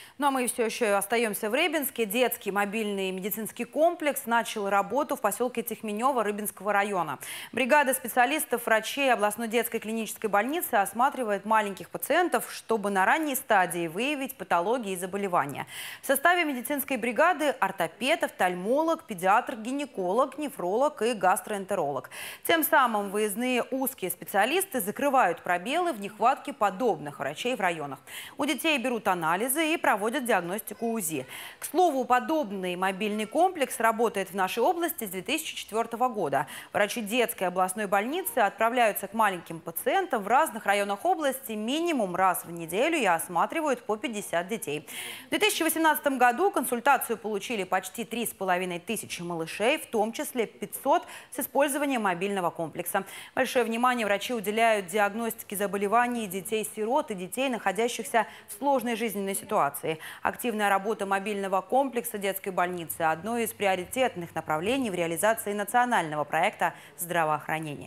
Ну а мы все еще остаемся в Рыбинске. Детский мобильный медицинский комплекс начал работу в поселке Тихменево Рыбинского района. Бригада специалистов, врачей областной детской клинической больницы осматривает маленьких пациентов, чтобы на ранней стадии выявить патологии и заболевания. В составе медицинской бригады ортопед, офтальмолог, педиатр, гинеколог, нефролог и гастроэнтеролог. Тем самым выездные узкие специалисты закрывают пробелы в нехватке подобных врачей в районах. У детей берут анализы и проводят диагностику УЗИ. К слову, подобный мобильный комплекс работает в нашей области с 2004 года. Врачи детской областной больницы отправляются к маленьким пациентам в разных районах области минимум раз в неделю и осматривают по 50 детей. В 2018 году консультацию получили почти 3500 малышей, в том числе 500 с использованием мобильного комплекса. Большое внимание врачи уделяют диагностике заболеваний детей-сирот и детей, находящихся в сложной жизненной ситуации. Активная работа мобильного комплекса детской больницы – одно из приоритетных направлений в реализации национального проекта здравоохранения.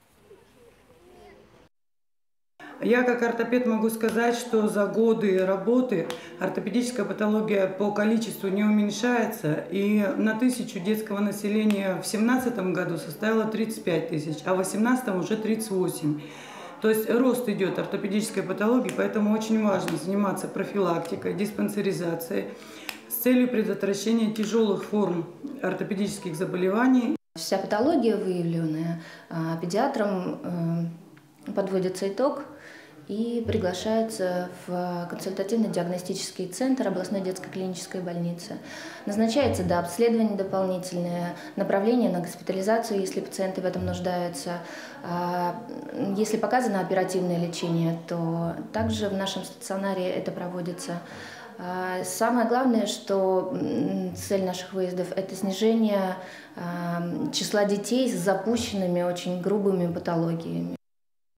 Я как ортопед могу сказать, что за годы работы ортопедическая патология по количеству не уменьшается. И на 1000 детского населения в 2017 году составила 35 тысяч, а в 2018 уже 38. То есть рост идет ортопедической патологии, поэтому очень важно заниматься профилактикой, диспансеризацией с целью предотвращения тяжелых форм ортопедических заболеваний. Вся патология, выявленная педиатром, подводится итог и приглашается в консультативно-диагностический центр областной детской клинической больницы. Назначается обследование дополнительное, направление на госпитализацию, если пациенты в этом нуждаются. Если показано оперативное лечение, то также в нашем стационаре это проводится. Самое главное, что цель наших выездов – это снижение числа детей с запущенными, очень грубыми патологиями.